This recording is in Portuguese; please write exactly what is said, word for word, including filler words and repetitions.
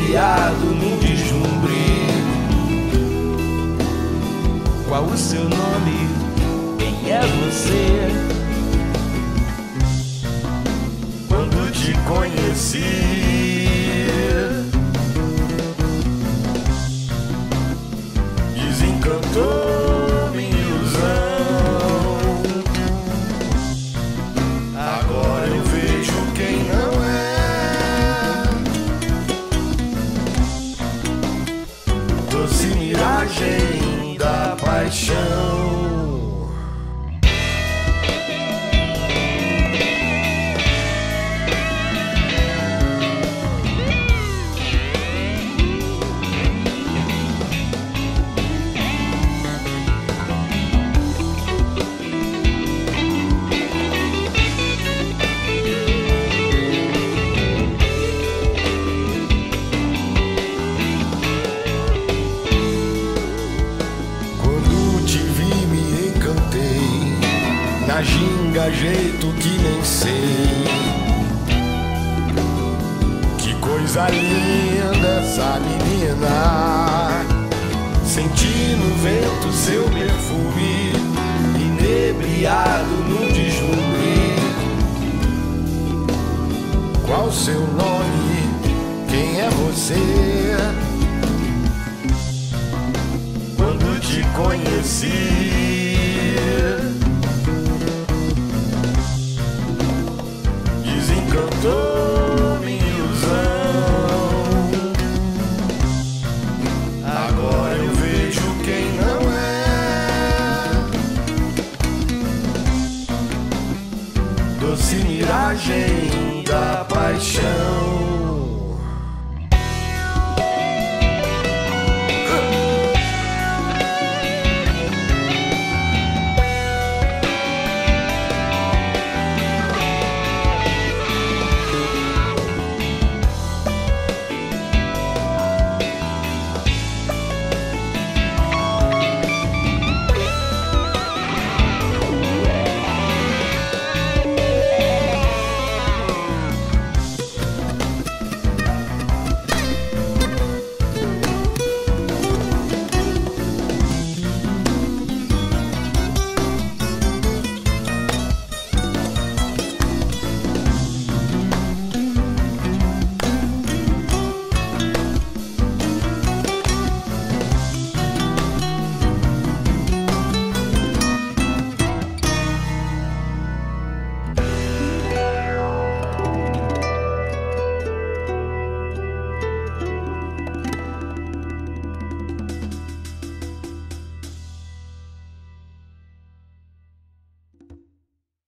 inebriado no deslumbre. Qual o seu nome? Quem é você? Quando te conheci, desencantou minha ilusão. Agora eu vejo quem não é. Doce miragem da paixão. Na ginga, jeito que nem sei. Que coisa linda essa menina. Senti no vento seu perfume, inebriado no deslumbre. Qual seu nome? Quem é você? Quando te conheci, desencantou